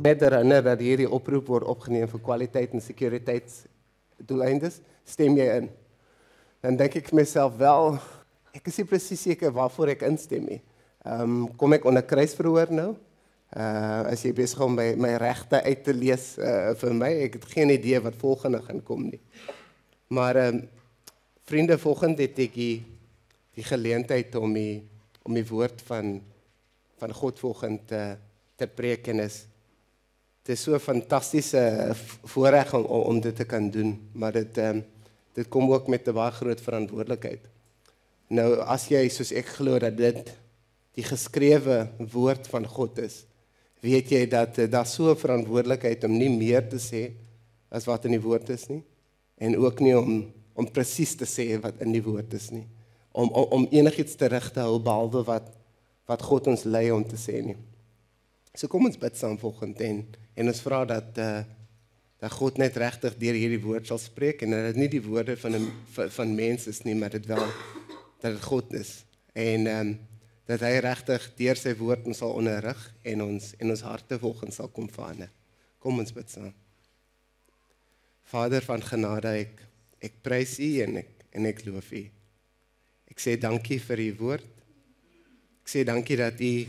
net herinner dat hierdie oproep word opgeneem vir kwaliteit en sekuriteitsdoeleindes, stem jy in? Dan dink ek vir myself wel, ek is nie presies seker waarvoor ek instem nie. Kom ek onder kruisverhoor nou? As jy besig om my regte uit te lees vir my, ek het geen idee wat volgende gaan kom nie. Maar vriende, volgende het ek die geleentheid om die woord van God volgende te preek en het is so 'n fantastiese voorreg om dit te kan doen, maar dit kom ook met 'n baie groot verantwoordelikheid. Nou, as jy, soos ek glo, dat dit die geskrewe woord van God is, weet jy dat daar so 'n verantwoordelikheid om nie meer te sê as wat in die woord is nie, en ook nie om presies te sê wat in die woord is nie, om enigiets terug te hou behalwe wat God ons lei om te sê nie. So kom ons bid saam volgende en ons vra dat God net regtig deur hierdie woord sal spreek en dat dit nie die woorde van mense is nie, maar dat dit God is en dat hy regtig deur sy woord ons sal onderrig en ons harte volgens sal kom verander. Kom ons bid saam. Vader van genade, ek prys U en ek loof U. Ek sê dankie vir U woord. Ek sê dankie dat U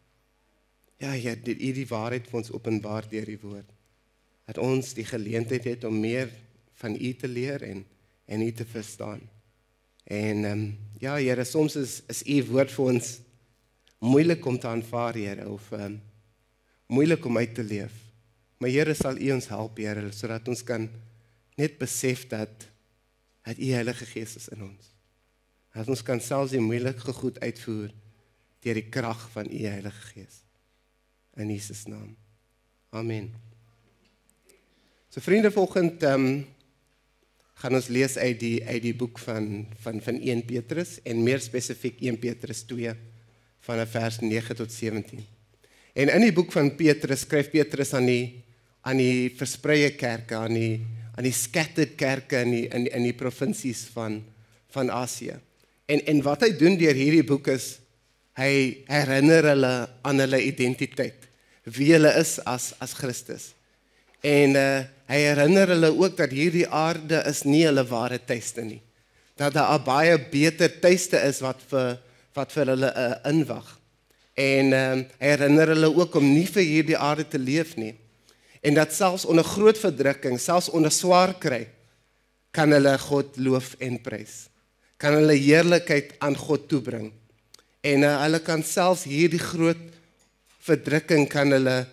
die waarheid vir ons openbaar deur die woord. Dat ons die geleentheid het om meer van U te leer en U te verstaan. En Here, soms is U woord vir ons moeilik om te aanvaar, Here, of moeilik om uit te leef. Maar Here, sal U ons help, Here, sodat ons kan net besef dat U Heilige Gees is in ons. Dat ons kan selfs die moeilike goed uitvoer deur die krag van U Heilige Gees. In Jesus naam. Amen. So vriende, volgend gaan ons lees uit die boek van 1 Petrus en meer spesifiek 1 Petrus 2 vanaf vers 9 tot 17. En in die boek van Petrus skryf Petrus aan die verspreide kerke, aan die scattered kerke in die provinsies van Asië. En wat hy doen deur hierdie boek is, hy herinner hulle aan hulle identiteit, wie hulle is as Christus. En hy herinner hulle ook dat hierdie aarde is nie hulle ware tuiste nie. Dat daar 'n baie beter tuiste is wat vir hulle inwag. En hy herinner hulle ook om nie vir hierdie aarde te leef nie. En dat selfs onder groot verdrukking, selfs onder swaar kry, kan hulle God loof en prys. Kan hulle heerlikheid aan God toebring. En hulle kan selfs hierdie groot verdrukking kan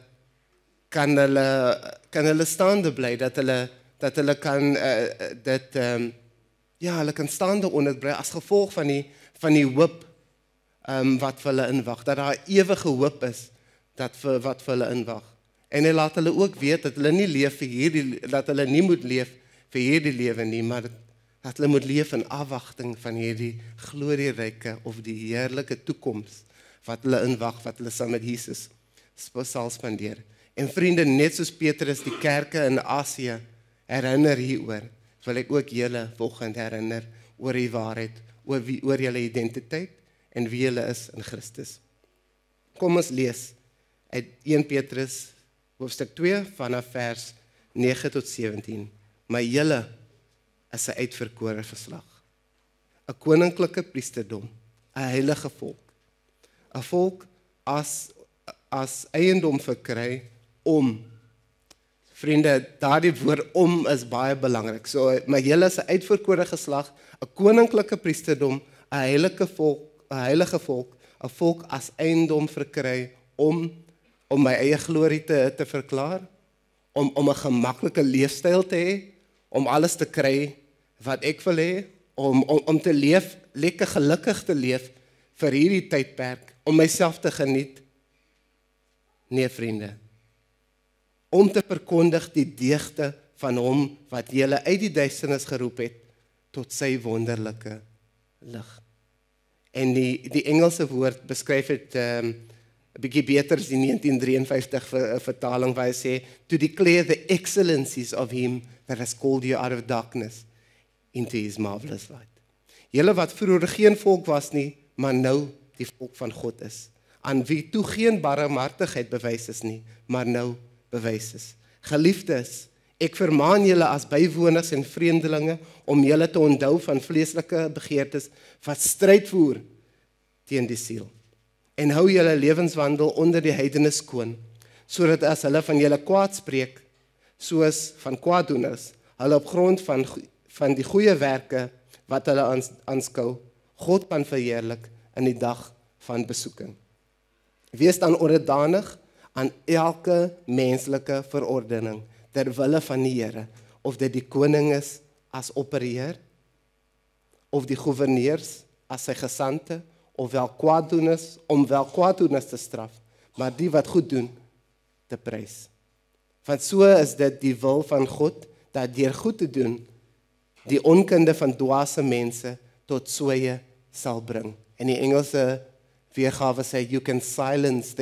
hulle staande bly, dat hulle kan hulle kan staande onderbly as gevolg van die hoop wat vir hulle inwag, dat daar 'n ewige hoop is wat vir hulle inwag. En hy laat hulle ook weet dat hulle nie leef dat hulle nie moet leef vir hierdie lewe nie, maar dat hulle moet leef in afwagting van hierdie glorieryke of die heerlike toekoms wat hulle inwag, wat hulle saam met Jesus sal spandeer. En vriende, net soos Petrus die kerke in Asië herinner hieroor, wil ek ook julle volgende herinner oor die waarheid, oor julle identiteit en wie julle is in Christus. Kom ons lees uit 1 Petrus hoofstuk 2 vanaf vers 9 tot 17. Maar julle is 'n uitverkore geslag, 'n koninklike priesterdom, 'n heilige volk, 'n volk as eiendom verkry om. Vriende, daardie woord om is baie belangrik. So, maar julle is 'n uitverkore geslag, 'n koninklike priesterdom, 'n heilige volk, 'n volk as eiendom verkry om my eie glorie te verklaar, om 'n gemaklike leefstyl te hê, om alles te kry wat ek wil hê, om te leef, lekker gelukkig te leef vir hierdie tydperk, om myself te geniet. Nee, vriende. Om te verkondig die deugde van hom wat julle uit die duisternis geroep het tot sy wonderlike lig. En die Engelse woord beskryf dit 'n bietjie beter as die 1953 vertaling waar hy sê, to declare the excellencies of him that has called you out of darkness into his marvelous light. Julle wat vroeër geen volk was nie, maar nou die volk van God is, aan wie toe geen barmhartigheid bewys is nie, maar nou bewys is. Geliefdes, ek vermaan julle as bywoners en vreemdelinge om julle te onthou van vleeslike begeertes wat stryd voer teen die siel. En hou julle lewenswandel onder die heidene skoon, sodat as hulle van julle kwaad spreek, soos van kwaaddoeners, hulle op grond van die goeie werke wat hulle aanskou, God kan verheerlik in die dag van besoeking. Wees dan onderdanig aan elke menslike verordening, ter wille van die Here, of dit die koning is as opperheer, of die gouverneurs as sy gesandte, of wel kwaaddoeners, om wel kwaaddoeners te straf, maar die wat goed doen, te prys. Want so is dit die wil van God, dat deur goed te doen, die onkunde van dwaase mense tot sweye sal bring. En die Engelse weergawe sê, you can silence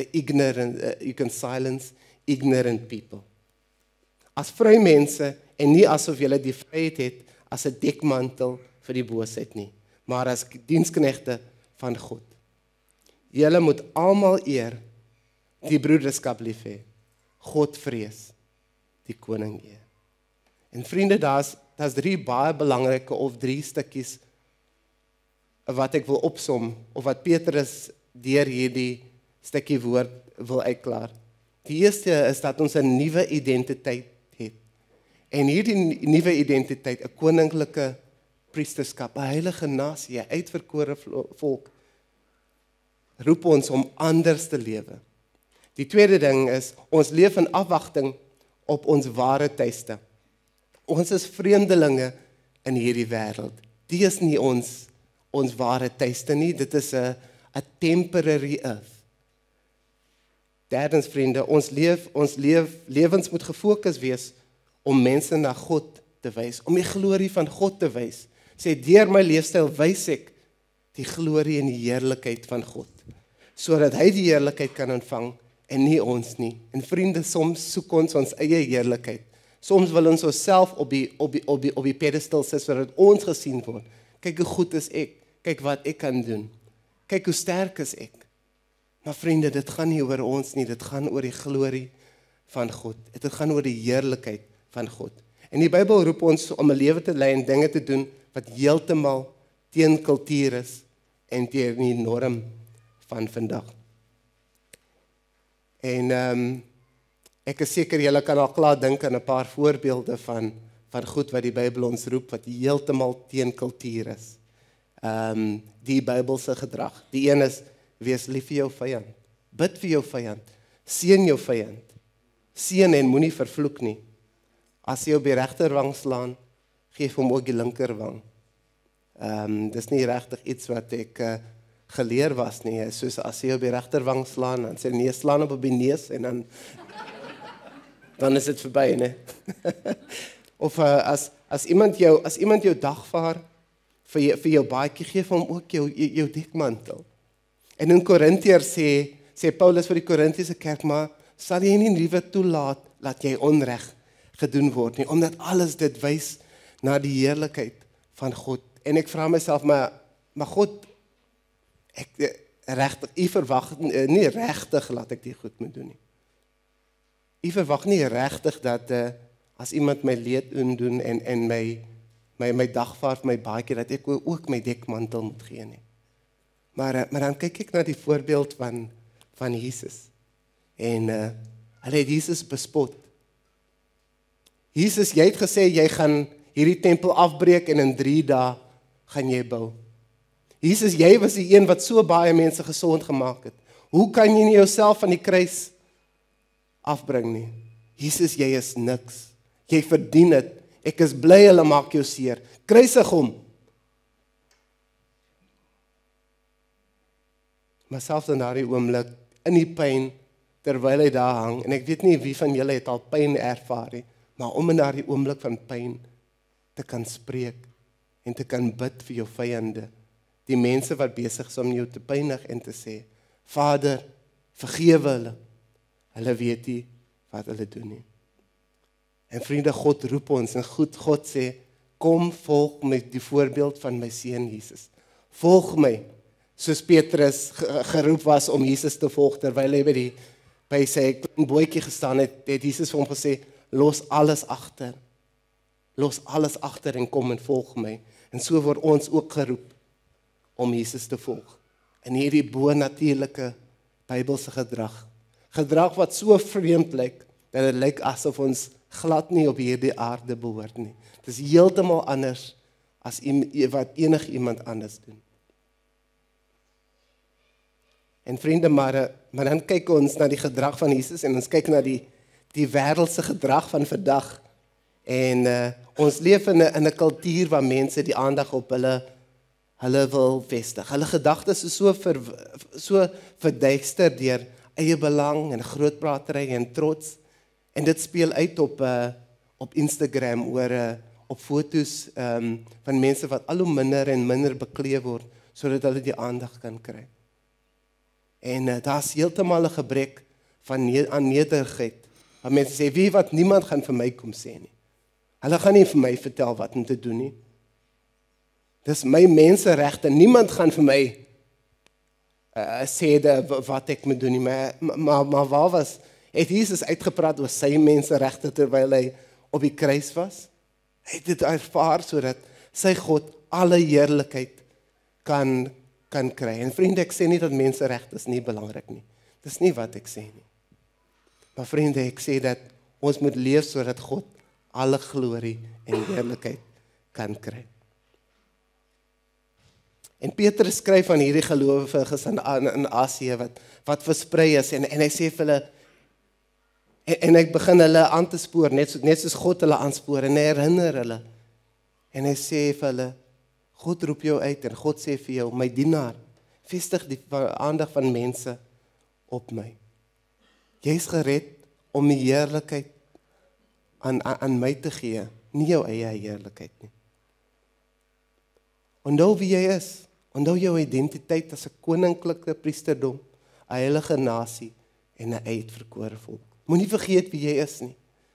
ignorant people. As vrye mense, en nie asof julle die vryheid het, as 'n dekmantel vir die boosheid nie, maar as diensknegte van God. Julle moet almal eer, die broederskap lief hê, God vrees, die koning eer. En vriende, daar's 3 baie belangrike of 3 stukkies wat ek wil opsom, of wat Petrus deur hierdie stukkie woord wil uitklaar. Die eerste is dat ons 'n nuwe identiteit het. En hierdie nuwe identiteit, 'n koninklike priesterskap, 'n heilige nasie, 'n uitverkore volk, roep ons om anders te lewe. Die tweede ding is, ons leef in afwagting op ons ware tuiste. Ons is vreemdelinge in hierdie wêreld. Dit is nie ons ware tuiste nie, dit is 'n temporary earth. Derdens, vriende, ons lewens moet gefokus wees om mense na God te wys, om die glorie van God te wys. Sê, deur my leefstyl wys ek die glorie en die heerlikheid van God, sodat hy die heerlikheid kan ontvang en nie ons nie. En vriende, soms soek ons eie heerlikheid. Soms wil ons onsself op die pedestal sit sodat ons gesien word. Kyk hoe goed is ek, kyk wat ek kan doen. Kyk hoe sterk is ek. Maar vriende, dit gaan nie oor ons nie, dit gaan oor die glorie van God. Dit gaan oor die heerlikheid van God. En die Bybel roep ons om 'n lewe te lei en dinge te doen wat heeltemal teen kultuur is en teen die norm van vandag. En ek is seker julle kan al klaar dink aan 'n paar voorbeelde van goed wat die Bybel ons roep, wat heeltemal teen kultuur is. Die Bybelse gedrag. Die een is, wees lief vir jou vyand. Bid vir jou vyand. Seën jou vyand. Seën en moenie vervloek nie. As jy op die regterwang slaan, geef hom ook die linkerwang. Dis nie regtig iets wat ek geleer was nie. Soos as jy op die regterwang slaan, dan sê nee, slaan op die neus en dan is dit verby, né? Of as iemand jou dagvaar vir jou baadjie, gee hom ook jou dekmantel. En in Korintiërs sê Paulus vir die Korintiese kerk, maar sal jy nie liewe toelaat dat jy onreg gedoen word nie, omdat alles dit wys na die heerlikheid van God. En ek vra myself, maar God, u verwag nie regtig laat ek dit goed moet doen nie. U verwag nie regtig dat as iemand my leed doen en my dagvaard, my baadjie, dat ek ook my dekmantel moet gee nie. Maar dan kyk ek na die voorbeeld van Jesus. En hulle het Jesus bespot. Jesus, jy het gesê, jy gaan hierdie tempel afbreek en in 3 dae gaan jy bou. Jesus, jy was die een wat so baie mense gesond gemaak het. Hoe kan jy nie jouself van die kruis afbring nie? Jesus, jy is niks. Jy verdien dit. Ek is bly hulle maak jou seer. Kruisig hom. Maar selfs in daardie oomblik, in die pyn, terwyl hy daar hang, en ek weet nie wie van julle het al pyn ervaar nie, maar om in daardie oomblik van pyn te kan spreek en te kan bid vir jou vyande, die mense wat besig is om jou te pynig en te sê, Vader, vergewe hulle weet nie wat hulle doen nie. En vriende, God roep ons, en God sê, kom volg met die voorbeeld van my seun Jesus. Volg my, soos Petrus geroep was om Jesus te volg, terwyl hy by sy klein bootjie gestaan het Jesus vir hom gesê, los alles agter. Los alles agter en kom en volg my. En so word ons ook geroep om Jesus te volg. In hierdie bo-natuurlike Bybelse gedrag. Gedrag wat so vreemd lyk, dat dit lyk asof ons glad nie op hierdie aarde behoort nie. Dit is heeltemal anders as wat iemand anders doen. En vriende, maar dan kyk ons na die gedrag van Jesus en ons kyk na die wêreldse gedrag van vandag. En ons leef in 'n kultuur waar mense die aandag op hulle wil vestig. Hulle gedagtes is so verduister deur eie belang en grootpratery en trots. En dit speel uit op Instagram op foto's van mense wat al hoe minder en minder bekleed word sodat hulle die aandag kan kry. En daar's heeltemal 'n gebrek aan nederigheid. Waar mense sê, wie wat niemand gaan vir my kom sê nie. Hulle gaan nie vir my vertel wat om te doen nie. Dis my menseregte. Niemand gaan vir my sê wat ek moet doen nie. Maar waar het Jesus uitgepraat oor sy menseregte terwyl hy op die kruis was? Hy het dit ervaar sodat sy God alle heerlikheid kan kry. En vriende, ek sê nie dat menseregte is nie belangrik nie. Dis nie wat ek sê nie. Maar vriende, ek sê dat ons moet leef sodat God alle glorie en heerlikheid kan kry. En Petrus skryf aan hierdie gelowiges in Asië wat versprei is en hy sê vir hulle en hy begin hulle aan te spoor net soos God hulle aanspoor en hy herinner hulle. En hy sê vir hulle, God roep jou uit en God sê vir jou, my dienaar, vestig die aandag van mense op my. Jy's gered om die heerlikheid aan my te gee, nie jou eie heerlikheid nie. Onthou wie jy is, onthou jou identiteit as 'n koninklike priesterdom, 'n heilige nasie en 'n uitverkore volk. Moenie vergeet wie jy is nie.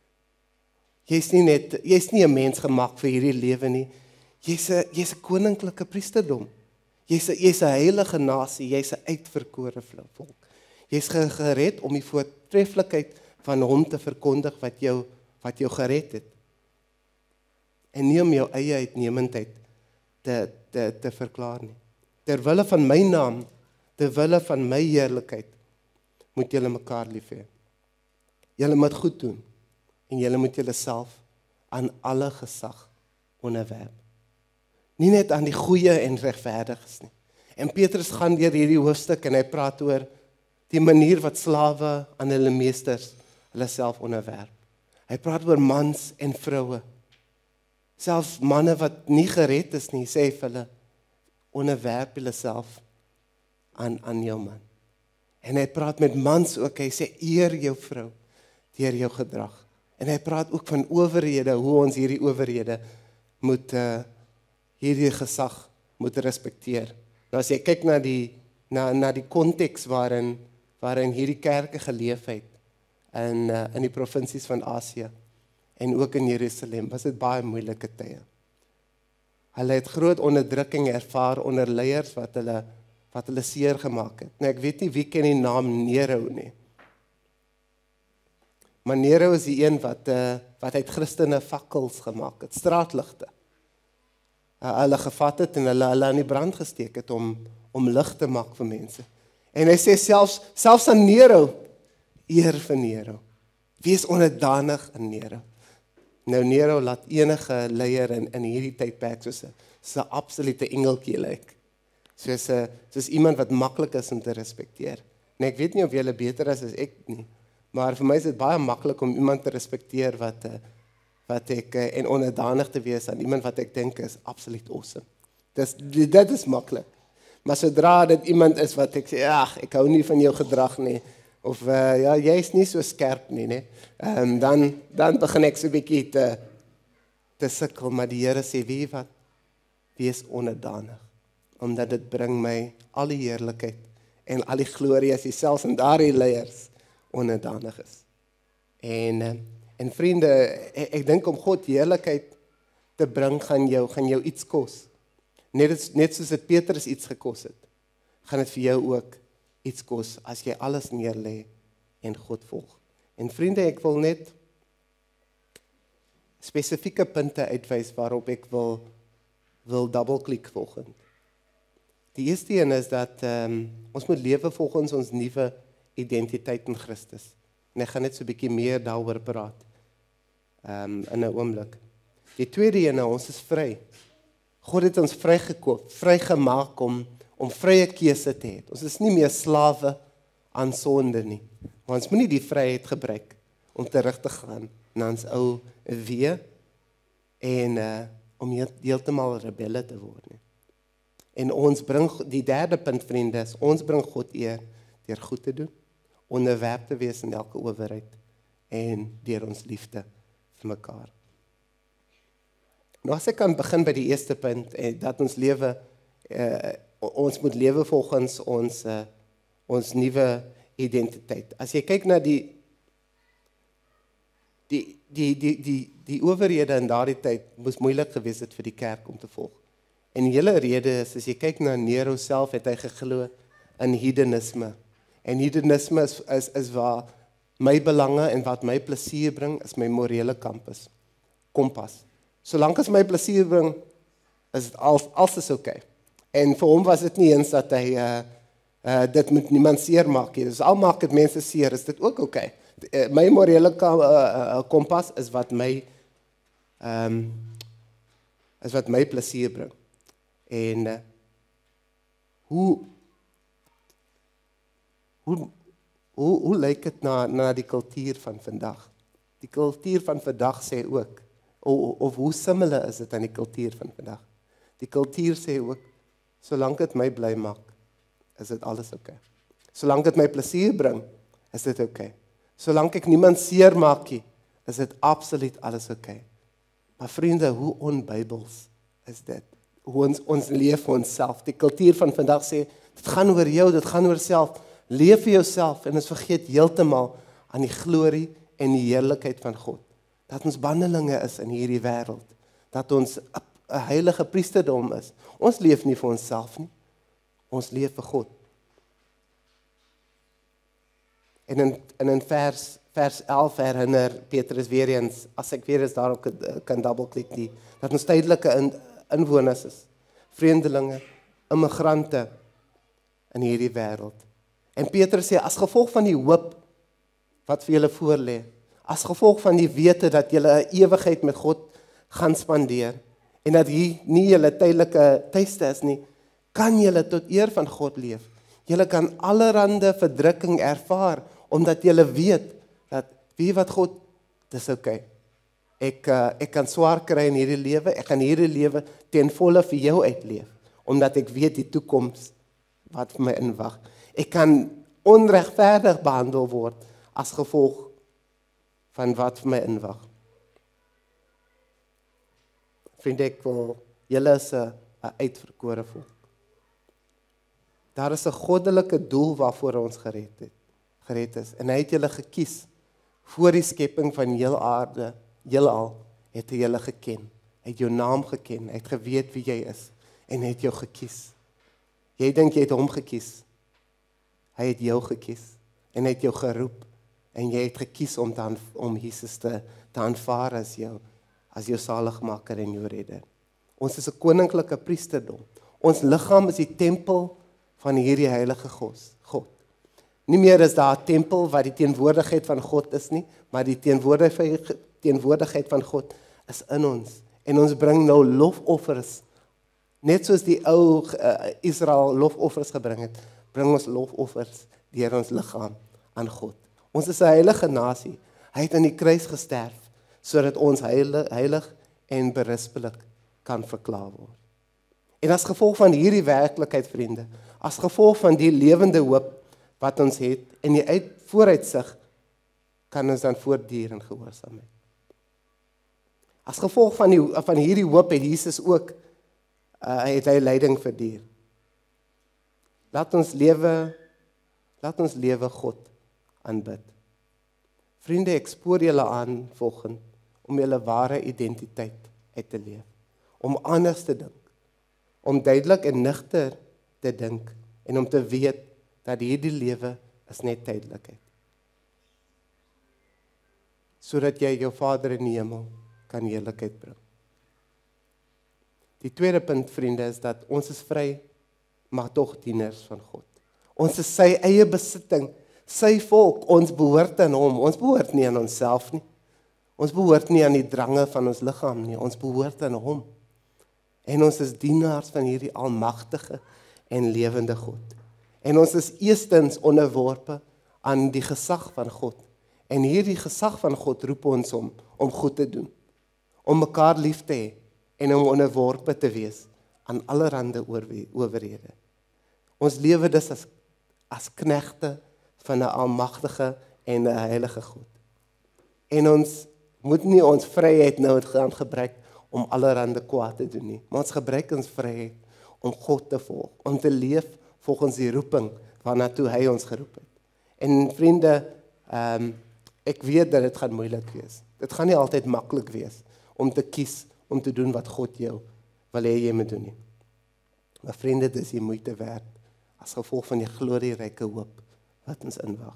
Jy's nie 'n mens gemaak vir hierdie lewe nie. Jy's 'n koninklike priesterdom. Jy's 'n heilige nasie, jy's 'n uitverkore volk. Jy's gered om die voortreffelikheid van hom te verkondig wat jou gered het. En nie om jou eie uitnemendheid te verklaar nie. Terwille van my naam, terwille van my heerlikheid, moet julle mekaar lief hê. Julle moet goed doen en julle moet julle self aan alle gesag onderwerp. Nie net aan die goeie en regverdiges nie. En Petrus gaan deur hierdie hoofstuk en hy praat oor die manier wat slawe aan hulle meesters hulle self onderwerp. Hy praat oor mans en vroue. Selfs manne wat nie gered is nie, sê vir hulle, onderwerp julle self aan jou man. En hy praat met mans ook, hy sê eer jou vrou deur jou gedrag. En hy praat ook van owerhede, hoe ons hierdie owerhede moet hierdie gesag moet respekteer. Nou as jy kyk na die konteks waarin hierdie kerke geleef het in die provinsies van Asië en ook in Jerusalem, was dit baie moeilike tye. Hulle het groot onderdrukking ervaar onder leiers wat hulle seer gemaak het. Nou ek weet nie wie ken die naam Nero nie. Maar Nero is die een wat uit Christene fakkels gemaak het, straatligte. Hulle gevat het en hulle aan die brand gesteek het om lig te maak vir mense. En hy sê selfs aan Nero, eer vir Nero. Wees onderdanig aan Nero. Nou Nero laat enige leier in hierdie tydperk soos 'n absolute engeltjie lyk. Soos iemand wat maklik is om te respekteer. En ek weet nie of julle beter is as ek nie, maar vir my is dit baie maklik om iemand te respekteer wat ek en onderdanig te wees aan iemand wat ek dink is absoluut awesome. Dit is maklik. Maar sodra dit iemand is wat ek sê, ag, ek hou nie van jou gedrag nie, of ja, jy is nie so skerp nie, dan begin ek so 'n bietjie te sukkel, maar die Here sê, wie wat? Wees onderdanig, omdat dit bring my al die heerlikheid en al die glorie as jy selfs in daardie leiers onderdanig is. En vriende, ek dink om God heerlikheid te bring, gaan jou iets kos. Net soos dit Petrus iets gekos het, gaan dit vir jou ook iets kos as jy alles neerlê en God volg. En vriende, ek wil net spesifieke punte uitwys waarop ek wil double-klik volgend. Die eerste een is dat ons moet lewe volgens ons nuwe identiteit in Christus. En ek gaan net so 'n bietjie meer daaroor praat in 'n oomblik. Die tweede een, ons is vry. God het ons vrygekoop, vrygemaak om vrye keuse te hê. Ons is nie meer slawe aan sonde nie. Maar ons moenie die vryheid gebruik om terug te gaan na ons ou weë en om heeltemal rebelle te word nie. En ons bring, die derde punt vriende is, ons bring God eer deur goed te doen, onderwerp te wees in elke owerheid en deur ons liefde vir mekaar. Nou as ek kan begin by die eerste punt, dat ons lewe, ons moet lewe volgens ons nuwe identiteit. As jy kyk na die owerhede in daardie tyd moes moeilik gewees het vir die kerk om te volg. En die hele rede is, as jy kyk na Nero self, het hy geglo in hedonisme. En hedonisme is waar my belange en wat my plesier bring, is my morele kompas. Solank as my plesier bring, is dit alles is okay. En vir hom was dit nie eens dat hy dit met niemand seer maak nie. Dus al maak dit mense seer, is dit ook okay. My morele kompas is wat my plesier bring. En hoe lyk dit na die kultuur van vandag? Die kultuur van vandag sê ook, of hoe similar is dit aan die kultuur van vandag? Die kultuur sê ook, solank dit my bly maak, is dit alles okay. Solank dit my plesier bring, is dit okay. Solank ek niemand seer maak nie, is dit absoluut alles okay. Maar vriende, hoe onbybels is dit? Hoe ons leef vir onsself. Die kultuur van vandag sê, dit gaan oor jou, dit gaan oor self. Leef vir jouself en ons vergeet heeltemal aan die glorie en die heerlikheid van God. Dat ons bandelinge is in hierdie wêreld. Dat ons 'n heilige priesterdom is. Ons leef nie vir onsself nie. Ons leef vir God. En in vers 11 herinner Petrus weer eens, as ek weer eens daarop kan double-klik die, dat ons tydelike inwoners is, vreemdelinge, immigrante in hierdie wêreld. En Petrus sê, as gevolg van die hoop wat vir julle voorlê, as gevolg van die wete dat julle 'n ewigheid met God gaan spandeer, en dat hier nie julle tydelike tuiste is nie, kan julle tot eer van God leef. Julle kan allerhande verdrukking ervaar, omdat julle weet, dat wie wat God, dis okay. Ek kan swaar kry in hierdie lewe, ek kan hierdie lewe ten volle vir jou uitleef, omdat ek weet die toekoms wat vir my inwag. Ek kan onregverdig behandel word as gevolg van wat vir my inwag. Vriende, ek wil, julle is 'n uitverkore volk. Daar is 'n goddelike doel waarvoor ons gered is. En hy het julle gekies voor die skepping van heelal het hy julle geken. Hy het jou naam geken, hy het geweet wie jy is en hy het jou gekies. Jy dink jy het hom gekies. Hy het jou gekies en hy het jou geroep en jy het gekies om Jesus te aanvaar as jou saligmaker en jou redder. Ons is 'n koninklike priesterdom. Ons liggaam is die tempel van hierdie heilige God. Nie meer is daar 'n tempel wat die teenwoordigheid van God is nie, maar die teenwoordigheid van God is in ons. En ons bring nou lofoffers, net soos die ou Israel lofoffers gebring het, bring ons lofoffers deur ons liggaam aan God. Ons is 'n heilige nasie. Hy het aan die kruis gesterf, sodat ons heilig en berispelik kan verklaar word. En as gevolg van hierdie werklikheid, vriende, as gevolg van die lewende hoop wat ons het, en die vooruitsig, kan ons dan voortduur in gehoorsaamheid. As gevolg van hierdie hoop het Jesus ook, het hy lyding verduur. Laat ons lewe God aanbid. Vriende, ek spoor julle aan volgende, om julle ware identiteit uit te leef, om anders te dink, om duidelik en nugter te dink, en om te weet, dat hierdie lewe is net tydelikheid. sodat jy jou Vader in die hemel kan heerlikheid bring. Die tweede punt, vriende, is dat ons is vry, maar tog dieners van God. Ons is sy eie besitting, sy volk, ons behoort aan hom, ons behoort nie aan onsself nie. Ons behoort nie aan die drange van ons liggaam nie, ons behoort aan hom. En ons is dienaars van hierdie almagtige en lewende God. En ons is eerstens onderworpe aan die gesag van God. En hierdie gesag van God roep ons om goed te doen, om mekaar lief te hê en om onderworpe te wees aan allerhande owerhede. Ons lewe dus as knegte van 'n almagtige en 'n heilige God. En ons moet nie ons vryheid nou gaan gebruik om allerhande kwaad te doen nie, maar ons gebruik ons vryheid om God te volg, om te leef volgens die roeping waarna toe hy ons geroep het. En vriende, ek weet dat dit gaan moeilik wees. Dit gaan nie altyd maklik wees om te kies om te doen wat God jou wil hê jy moet doen nie. Maar vriende, dit is die moeite werd as gevolg van die glorieryke hoop wat ons inwag.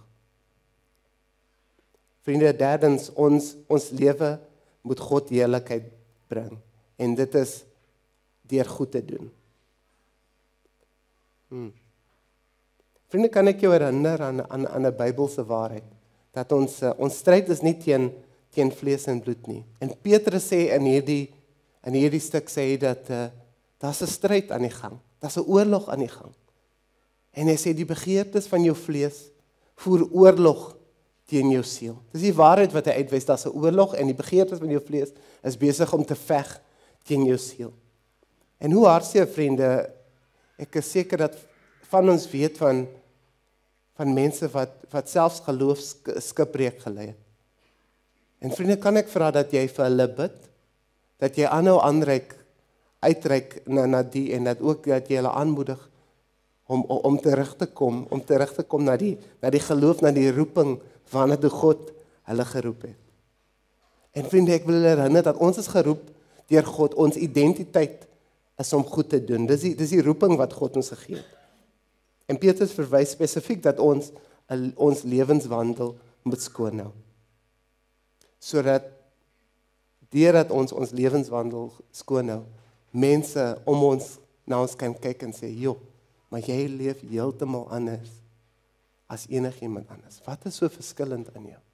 Vriende, derdens, ons lewe moet God heerlikheid bring. En dit is deur goed te doen. Vriende, kan ek jou herinner aan 'n Bybelse waarheid, dat ons stryd is nie teen vlees en bloed nie. En Petrus sê in hierdie stuk sê hy dat daar's 'n stryd aan die gang, daar's 'n oorlog aan die gang. En hy sê die begeertes van jou vlees voer oorlog teen jou siel. Dis die waarheid wat hy uitwys, daar's 'n oorlog en die begeertes van jou vlees is besig om te veg teen jou siel. En hoe hartseer, vriende, ek is seker dat van ons weet van mense wat selfs geloofsskipbreek gelei het. En vriende, kan ek vra dat jy vir hulle bid, dat jy aanhou uitreik na die, en dat ook dat jy hulle aanmoedig om terug te kom na die geloof, na die roeping waarna toe God hulle geroep het. En vriende, ek wil hulle herinner dat ons is geroep deur God, ons identiteit is om goed te doen. Dis die roeping wat God ons gegee het. En Petrus verwys spesifiek dat ons lewenswandel moet skoon hou. Sodat deurdat ons lewenswandel skoon hou, mense om ons na ons kan kyk en sê, "Joh, maar jy leef heeltemal anders as enigiemand anders. Wat is so verskillend aan jou?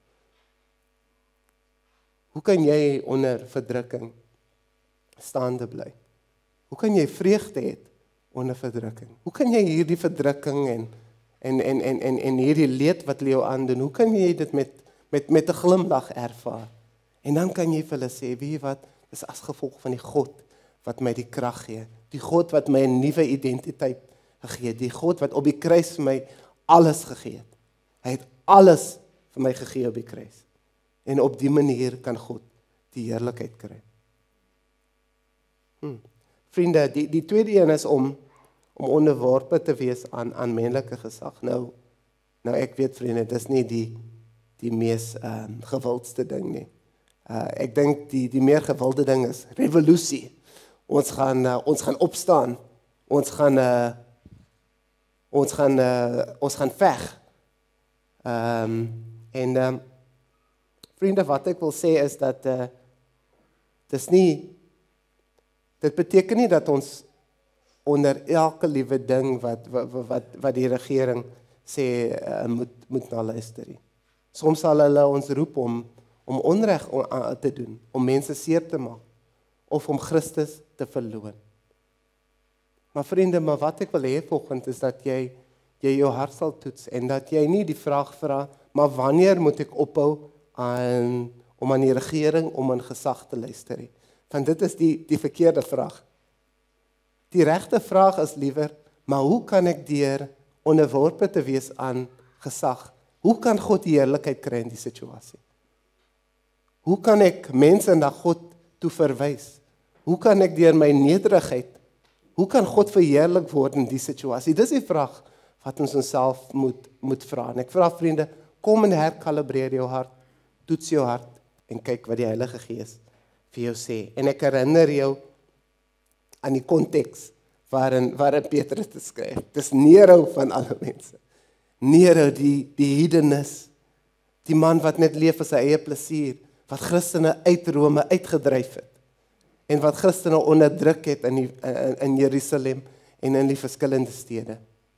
Hoe kan jy onder verdrukking staande bly? Hoe kan jy vreugde hê onder verdrukking? Hoe kan jy hierdie verdrukking en hierdie leed wat jou aandoen, hoe kan jy dit met 'n glimlag ervaar? En dan kan jy vir hulle sê, weet jy wat, dis as gevolg van die God wat my die krag gee, die God wat my 'n nuwe identiteit gegee het, die God wat op die kruis vir my alles gegee het. Hy het alles vir my gegee op die kruis. En op die manier kan God die heerlikheid kry. Vriende, die tweede een is om onderworpe te wees aan menslike gesag. Nou ek weet, vriende, dis nie die mees gewildste ding nie. Ek dink die meer gewilde ding is revolusie. Ons gaan opstaan. Ons gaan veg. Vriende, wat ek wil sê is dat dit beteken nie dat ons onder elke liewe ding wat die regering sê moet na luister nie. Soms sal hulle ons roep om onreg te doen, om mense seer te maak of om Christus te verloon. Maar vriende, wat ek wil hê vanoggend is dat jy jou hart sal toets en dat jy nie die vraag vra, maar wanneer moet ek ophou om aan die regering, om aan gesag te luister nie? Want dit is die verkeerde vraag. Die regte vraag is liewer, maar hoe kan ek deur onderworpe te wees aan gesag? Hoe kan God die heerlikheid kry in die situasie? Hoe kan ek mense na God toe verwys? Hoe kan ek deur my nederigheid, hoe kan God verheerlik word in die situasie? Dis die vraag wat ons onsself moet vra. En ek vra, vriende, kom en herkalibreer jou hart, toets jou hart en kyk wat die Heilige Gees vir jou sê. En ek herinner jou aan die konteks waarin Petrus dit skryf. Dis Nero van alle mense. Nero, die hedonis, Die man wat net leef vir sy eie plesier, wat Christene uit Rome uitgedryf het, en wat Christene onderdruk het in Jerusalem en in die verskillende stede.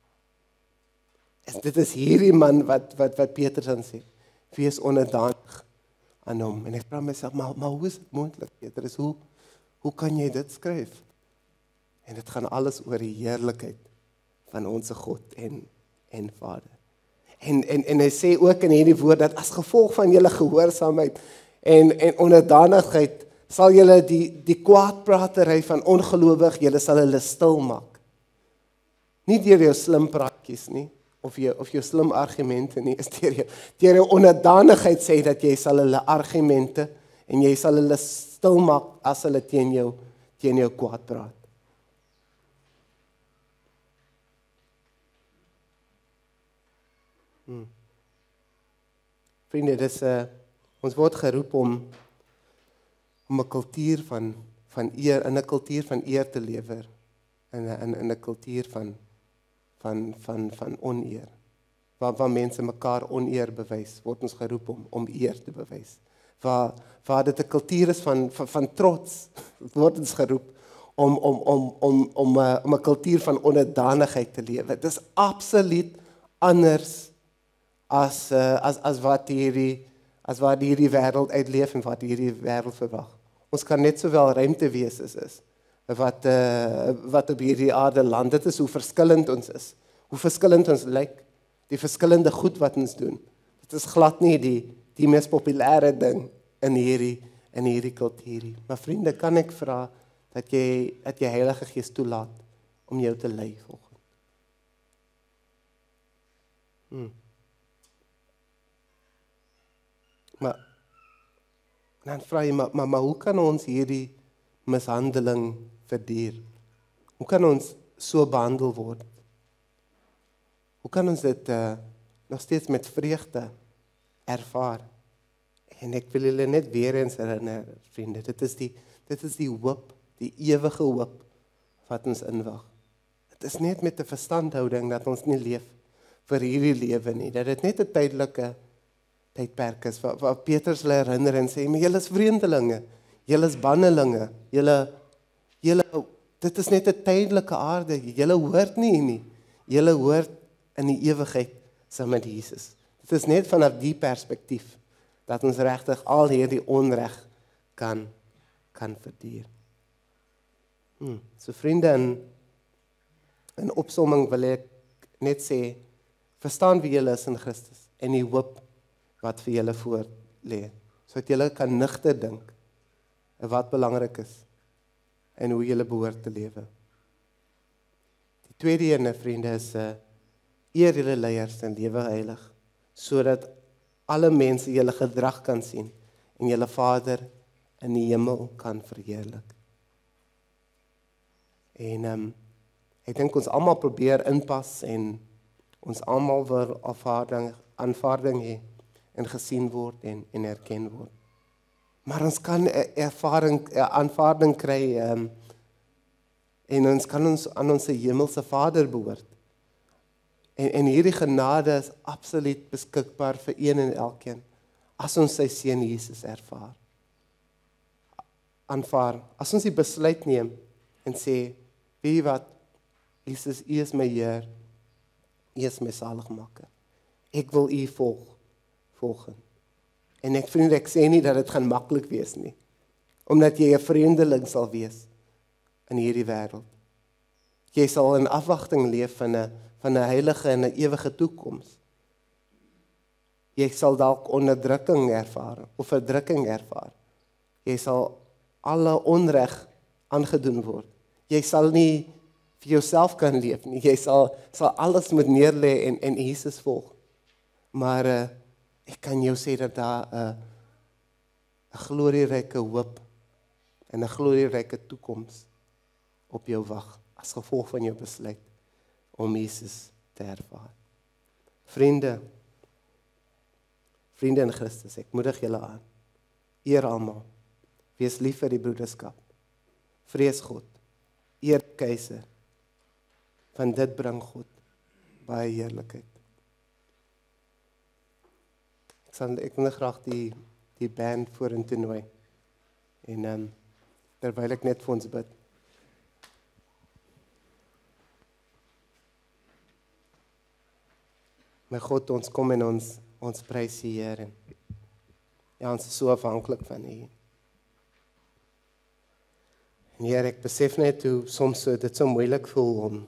En dit is hierdie man wat Petrus dan sê, wees onderdanig aan hom. En ek vra myself, maar hoe is dit moontlik, Petrus? Hoe kan jy dit skryf? En dit gaan alles oor die heerlikheid van ons God en Vader. En hy sê ook in hierdie woord, dat as gevolg van julle gehoorsaamheid en onderdanigheid, sal julle die kwaadpratery van ongelowig, julle sal hulle stil maak. Nie deur jou slim praatjies nie, of jou slim argumente nie, is deur jou onderdanigheid sê dat jy sal hulle argumente, en jy sal hulle stil maak, as hulle teen jou kwaad praat. Vriende, ons word geroep om 'n kultuur van eer, in 'n kultuur van eer te lewer, in 'n kultuur van oneer. Waar mense mekaar oneer bewys, word ons geroep om eer te bewys. Waar dit 'n kultuur is van trots, word ons geroep om 'n kultuur van onderdanigheid te lewe. Dit is absoluut anders as wat hierdie wêreld uitleef en wat hierdie wêreld verwag. Ons kan net sowel ruimtewees is wat op hierdie aarde land. Dit is hoe verskillend ons is, hoe verskillend ons lyk, die verskillende goed wat ons doen. Dit is glad nie die mees populêre ding in hierdie kultuur. Maar vriende, kan ek vra dat jy Heilige Gees toelaat om jou te lei volgens. Maar dan vra jy, maar hoe kan ons hierdie mishandeling verduur? Hoe kan ons so behandel word? Hoe kan ons dit nog steeds met vreugde ervaar? En ek wil julle net weer eens herinner, vriende, dit is die hoop, die ewige hoop wat ons inwag. Dit is net met 'n verstandhouding dat ons nie leef vir hierdie lewe nie, dat dit net 'n tydelike tydperk is, waar Petrus hulle herinner en sê, maar julle is vreemdelinge, julle is bannelinge, julle, dit is net 'n tydelike aarde, julle hoort nie hier nie, julle hoort in die ewigheid saam met Jesus. Dit is net vanaf die perspektief, dat ons regtig al hierdie onreg kan verduur. So vriende, in opsomming wil ek net sê, verstaan wie julle is in Christus, en die hoop wat vir julle voor lê, sodat julle kan nigter dink, wat belangrik is, en hoe julle behoort te lewe. Die tweede ene, vriende, is eer julle leiers en lewe heilig, sodat alle mense julle gedrag kan sien, en julle Vader in die hemel kan verheerlik. En ek dink ons almal probeer inpas, en ons almal wil aanvaarding hê, en gesien word en erken word. Maar ons kan aanvaarding kry, en ons kan aan ons hemelse Vader behoort. En hierdie genade is absoluut beskikbaar vir een en elkeen, as ons sy seun Jesus aanvaar. As ons die besluit neem, en sê, weet jy wat, Jesus, U is my Heer, U is my saligmaker. Ek wil U volg. En ek sê nie dat dit gaan maklik wees nie, omdat jy 'n vreemdeling sal wees in hierdie wêreld. Jy sal in afwagting leef van 'n heilige en 'n ewige toekoms. Jy sal dalk onderdrukking ervaar, of verdrukking ervaar. Jy sal alle onreg aangedoen word. Jy sal nie vir jouself kan leef nie. Jy sal alles moet neerlê en Jesus volg. Maar ek kan jou sê dat daar 'n glorieryke hoop en 'n glorieryke toekoms op jou wag, as gevolg van jou besluit om Jesus te ervaar. Vriende in Christus, ek moedig julle aan. Eer almal. Wees lief vir die broederskap. Vrees God. Eer keiser. Want dit bring God baie heerlikheid. Ek ek wil graag die band vorentoe nooi. En terwyl ek net vir ons bid. My God, ons kom en ons prys U, Here. Ja, ons is so afhanklik van U. En Here, ek besef net hoe soms dit so moeilik voel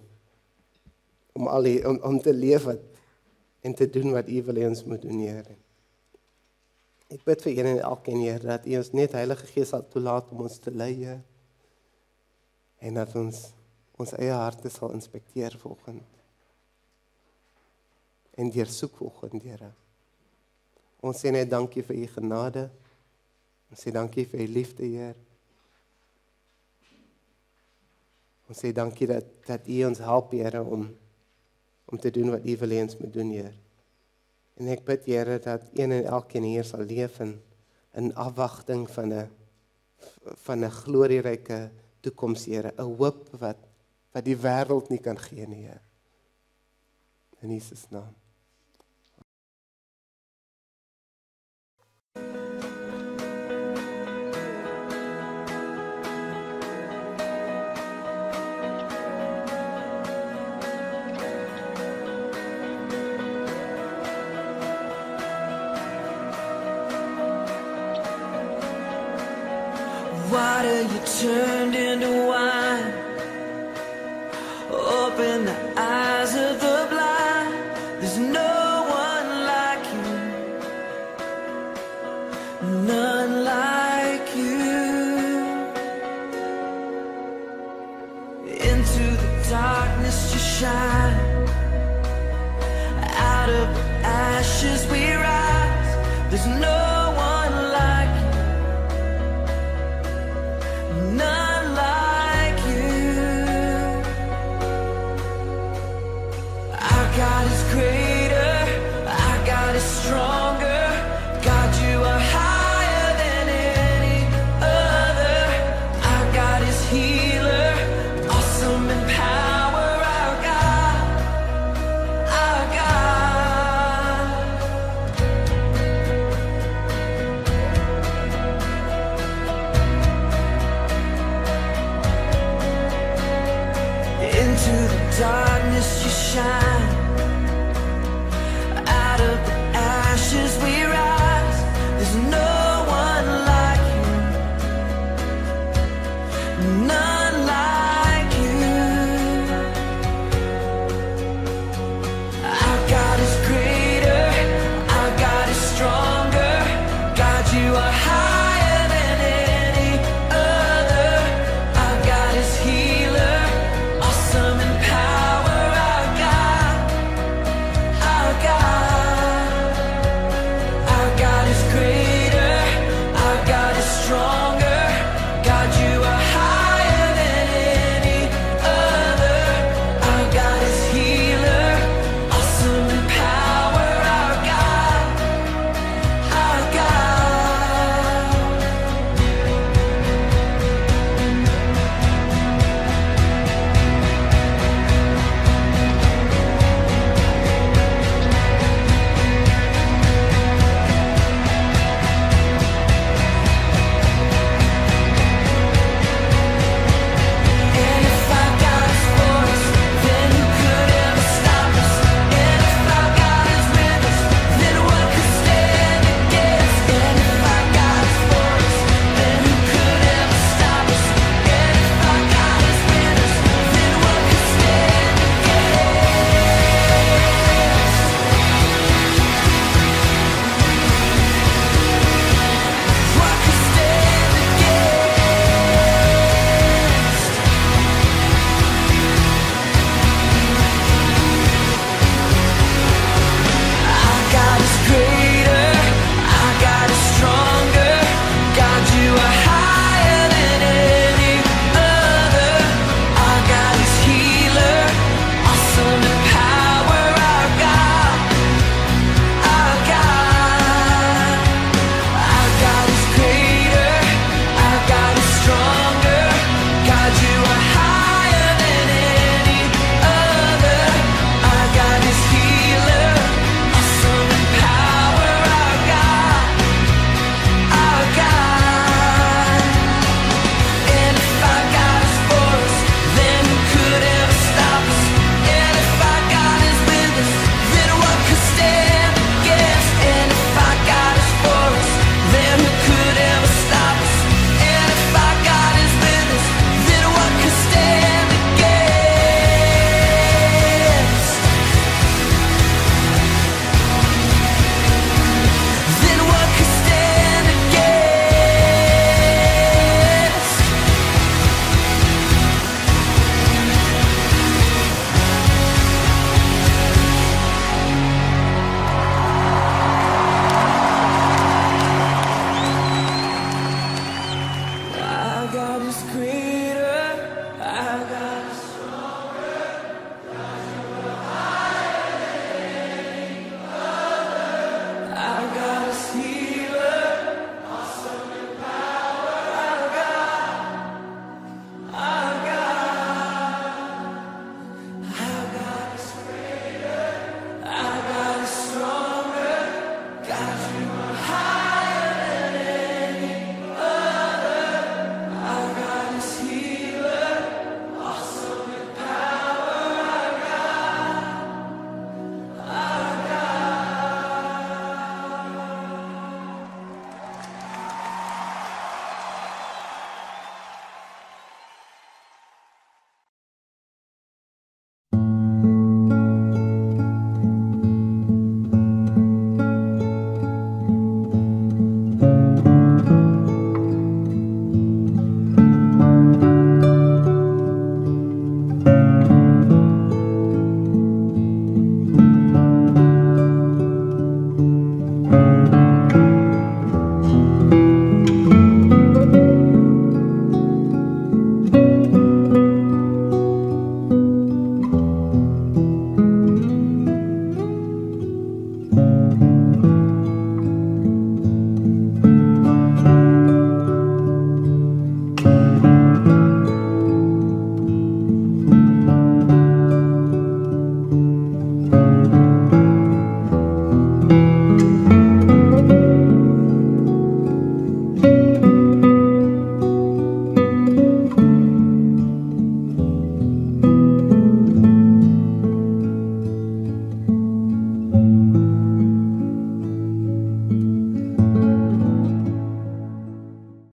om te leef en te doen wat U wil hê ons moet doen, Here. Ek bid vir een en elkeen, Here, dat U ons net Heilige Gees sal toelaat om ons te lei, Here. En dat ons eie harte sal inspekteer vanoggend. En deursoek vanoggend, Here. Ons sê net dankie vir U genade. Ons sê dankie vir U liefde, Heer. Ons sê dankie dat U ons help, Here, om te doen wat U wil hê ons moet doen, Heer. En ek bid, Here, dat een en elkeen hier sal leef in afwagting van 'n glorieryke toekoms, Here, 'n hoop wat die wêreld nie kan gee nie, Heer. In Jesus naam. Water you turned into wine. Open the eyes of the blind. There's no one like you. None like you. Into the darkness you shine. Out of the ashes we